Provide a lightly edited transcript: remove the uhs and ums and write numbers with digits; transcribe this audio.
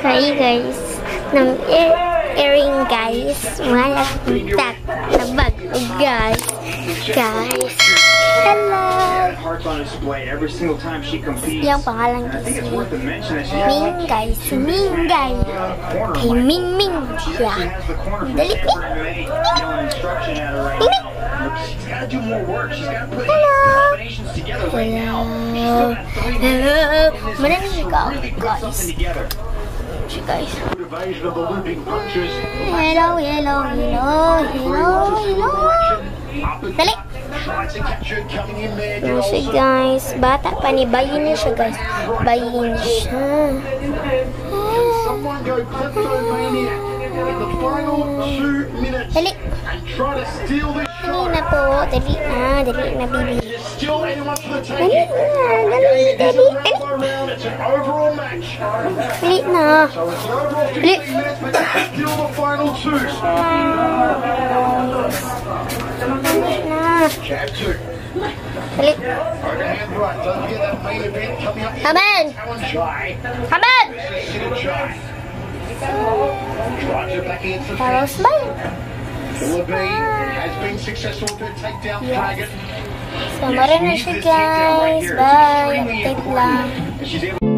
Hi guys, ng earring guys, mga tak na bago guys, hello. Yung pangalan guys, Ming guys, kay Ming Ming siya. Dali Ming. Hello. Maraming guys. Guys. Hello. Dali. Ano siya guys? Bata pa ni. Bayin niya siya guys. Bayin siya. Dali. Dali na po. Dali na bibi. Dali na. Dali. Amen. Carlos bye. Sama rin na siya guys. Bye. Update lang.